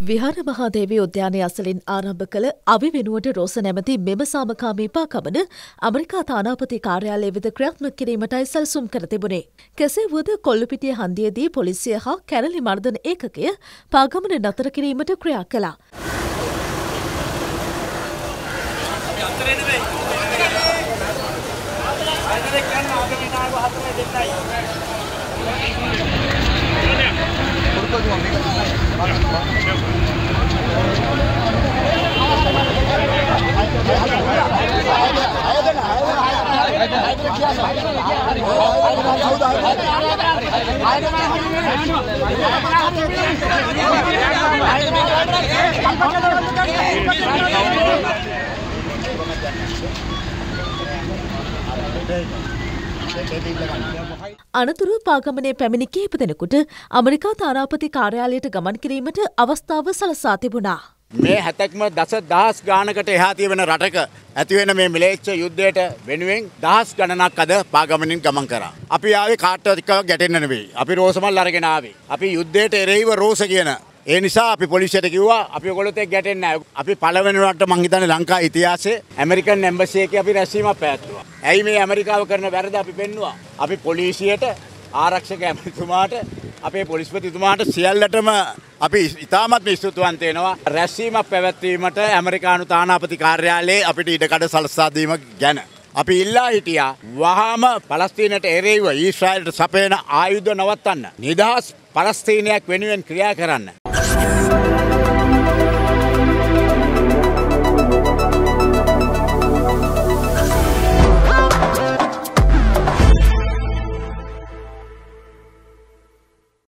විහාර මහාදේවී උද්‍යානය අසලින් ආරම්භ කළ අවි වෙනුවට රෝස නැමැති මෙම සාමකාමී පාගමන ඇමරිකා තානාපති කාර්යාලය වෙත ක්‍රියාත්මක කිරීමටයි සැලසුම් කර තිබුණේ. කෙසේ වුවද කොල්ලුපිටිය හන්දියේදී පොලිසිය හා කැරලි මර්දන ඒකකය පාගමන නතර කිරීමට ක්‍රියා කළා. අනතුරු පාගමනේ පැමිණි කිහිප දෙනෙකුට ඇමරිකා තානාපති කාර්යාලයට ගමන් කිරීමට අවස්ථාව සලසා තිබුණා. මේ හැතැක්ම දහස් ගානකට එහා තියෙන රටක ඇතිවෙන මේ මිලේච්ඡ යුද්ධයට වෙනුවෙන් දහස් ගණනක් අද පාගමනින් ගමන් කරා. අපි ආවේ කාටවත් එක්ක ගැටෙන්න නෙවෙයි. අපි රෝසමල් අරගෙන ආවේ. අපි යුද්ධයට එරෙහිව රෝස කියන ඒ නිසා අපි පොලිසියට කිව්වා අපි ඔයගොල්ලොත් එක්ක ගැටෙන්නේ නැහැ. අපි පළවෙනි රට මං හිතන්නේ ලංකා ඉතිහාසයේ ඇමරිකන් එම්බසි එකේ අපි රැස්වීමක් පැවැත්තුවා. ඇයි මේ ඇමරිකාව කරන වැරද අපි පෙන්නුවා. අපි පොලිසියට ආරක්ෂක ඇමතිතුමාට අපේ පොලිස්පතිතුමාට සියල්ලටම අපි ඉතාමත් ස්තුතිවන්ත වෙනවා. රැස්වීමක් පැවැත්වීමට ඇමරිකානු තානාපති කාර්යාලයේ අපිට ඉඩකඩ සලසා දීම ගැන. අපි ඉල්ලා හිටියා වහාම පලස්තීනයට එරෙහිව ඊශ්‍රායලට සපයන ආයුධ නවත්තන්න. නිදහස් පලස්තීනයක් වෙනුවෙන් ක්‍රියා කරන්න.